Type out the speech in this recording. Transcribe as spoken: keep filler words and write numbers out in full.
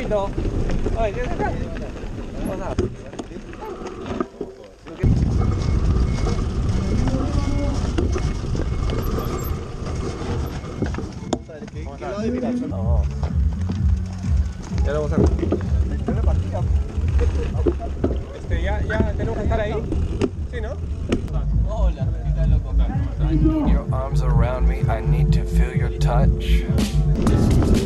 invitó. Oye, ¿qué es acá? Vamos a... No. Ya lo vamos a hacer. Este, ya, ya tenemos que estar ahí. Sí, ¿no? Hola, ¿qué tal, loco? Your arms around me, I need to feel your touch.